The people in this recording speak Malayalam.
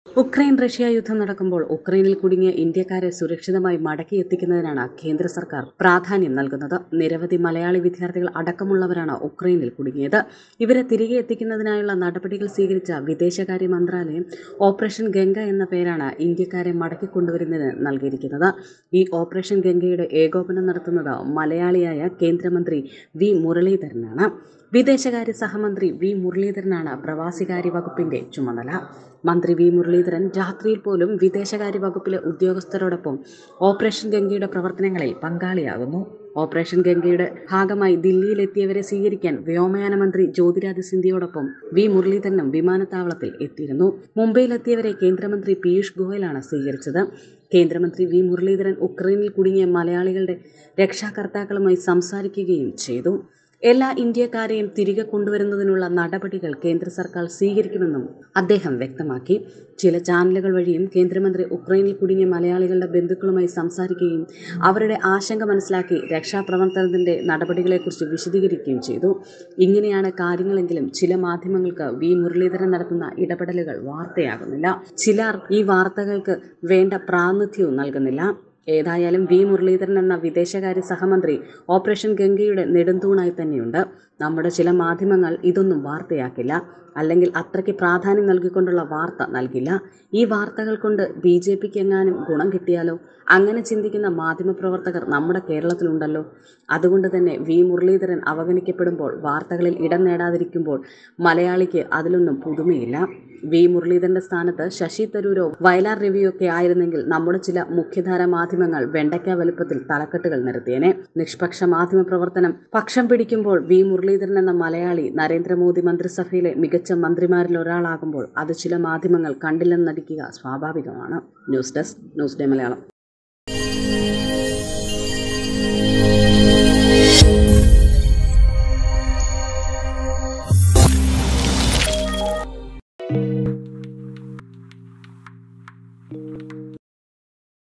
ഉക്രൈൻ റഷ്യ യുദ്ധം നടക്കുമ്പോൾ ഉക്രൈനിൽ കുടുങ്ങിയ ഇന്ത്യക്കാരെ സുരക്ഷിതമായി മടക്കിയെത്തിക്കുന്നതിനാണ് കേന്ദ്ര സർക്കാർ പ്രാധാന്യം നൽകുന്നത്. നിരവധി മലയാളി വിദ്യാർത്ഥികൾ അടക്കമുള്ളവരാണ് ഉക്രൈനിൽ കുടുങ്ങിയത്. ഇവരെ തിരികെ എത്തിക്കുന്നതിനായുള്ള നടപടികൾ സ്വീകരിച്ച വിദേശകാര്യ മന്ത്രാലയം ഓപ്പറേഷൻ ഗംഗ എന്ന പേരാണ് ഇന്ത്യക്കാരെ മടക്കിക്കൊണ്ടുവരുന്നതിന് നൽകിയിരിക്കുന്നത്. ഈ ഓപ്പറേഷൻ ഗംഗയുടെ ഏകോപനം നടത്തുന്നത് മലയാളിയായ കേന്ദ്രമന്ത്രി വി മുരളീധരനാണ്. വിദേശകാര്യ സഹമന്ത്രി വി മുരളീധരനാണ് പ്രവാസികാര്യ വകുപ്പിന്റെ ചുമതല. മന്ത്രി വി മുരളീധരൻ രാത്രിയിൽ പോലും വിദേശകാര്യ വകുപ്പിലെ ഉദ്യോഗസ്ഥരോടൊപ്പം ഓപ്പറേഷൻ ഗംഗയുടെ പ്രവർത്തനങ്ങളിൽ പങ്കാളിയാകുന്നു. ഓപ്പറേഷൻ ഗംഗയുടെ ഭാഗമായി ദില്ലിയിലെത്തിയവരെ സ്വീകരിക്കാൻ വ്യോമയാന മന്ത്രി ജ്യോതിരാദിത്യ സിന്ധ്യയോടൊപ്പം വി മുരളീധരനും വിമാനത്താവളത്തിൽ എത്തിയിരുന്നു. മുംബൈയിലെത്തിയവരെ കേന്ദ്രമന്ത്രി പീയൂഷ് ഗോയലാണ് സ്വീകരിച്ചത്. കേന്ദ്രമന്ത്രി വി മുരളീധരൻ ഉക്രൈനിൽ കുടുങ്ങിയ മലയാളികളുടെ രക്ഷാകർത്താക്കളുമായി സംസാരിക്കുകയും ചെയ്തു. എല്ലാ ഇന്ത്യക്കാരെയും തിരികെ കൊണ്ടുവരുന്നതിനുള്ള നടപടികൾ കേന്ദ്ര സർക്കാർ സ്വീകരിക്കുമെന്നും അദ്ദേഹം വ്യക്തമാക്കി. ചില ചാനലുകൾ വഴിയും കേന്ദ്രമന്ത്രി ഉക്രൈനിൽ കുടുങ്ങിയ മലയാളികളുടെ ബന്ധുക്കളുമായി സംസാരിക്കുകയും അവരുടെ ആശങ്ക മനസ്സിലാക്കി രക്ഷാപ്രവർത്തനത്തിന്റെ നടപടികളെക്കുറിച്ച് വിശദീകരിക്കുകയും ചെയ്തു. ഇങ്ങനെയാണ് കാര്യങ്ങളെങ്കിലും ചില മാധ്യമങ്ങൾക്ക് വി മുരളീധരൻ നടത്തുന്ന ഇടപെടലുകൾ വാർത്തയാകുന്നില്ല. ചിലർ ഈ വാർത്തകൾക്ക് വേണ്ട പ്രാതിനിധ്യവും നൽകുന്നില്ല. ഏതായാലും വി മുരളീധരൻ എന്ന വിദേശകാര്യ സഹമന്ത്രി ഓപ്പറേഷൻ ഗംഗയുടെ നെടുന്തൂണായി തന്നെയുണ്ട്. നമ്മുടെ ചില മാധ്യമങ്ങൾ ഇതൊന്നും വാർത്തയാക്കില്ല, അല്ലെങ്കിൽ അത്രയ്ക്ക് പ്രാധാന്യം നൽകിക്കൊണ്ടുള്ള വാർത്ത നൽകില്ല. ഈ വാർത്തകൾ കൊണ്ട് BJPക്ക് എങ്ങാനും ഗുണം കിട്ടിയാലോ? അങ്ങനെ ചിന്തിക്കുന്ന മാധ്യമപ്രവർത്തകർ നമ്മുടെ കേരളത്തിലുണ്ടല്ലോ. അതുകൊണ്ട് തന്നെ വി മുരളീധരൻ അവഗണിക്കപ്പെടുമ്പോൾ, വാർത്തകളിൽ ഇടം നേടാതിരിക്കുമ്പോൾ മലയാളിക്ക് അതിലൊന്നും പുതുമയില്ല. വി മുരളീധരന്റെ സ്ഥാനത്ത് ശശി തരൂരോ വയലാർ രവിയോ ഒക്കെ ആയിരുന്നെങ്കിൽ നമ്മുടെ ചില മുഖ്യധാര മാധ്യമങ്ങൾ വെണ്ടയ്ക്ക വലുപ്പത്തിൽ തലക്കെട്ടുകൾ നിരത്തിയേനെ. നിഷ്പക്ഷ മാധ്യമ പ്രവർത്തനം പക്ഷം പിടിക്കുമ്പോൾ വി മുരളീധരൻ എന്ന മലയാളി നരേന്ദ്രമോദി മന്ത്രിസഭയിലെ മികച്ച മന്ത്രിമാരിൽ ഒരാളാകുമ്പോൾ അത് ചില മാധ്യമങ്ങൾ കണ്ടില്ലെന്ന് നടിക്കുക സ്വാഭാവികമാണ്. News desk news day Malayalam.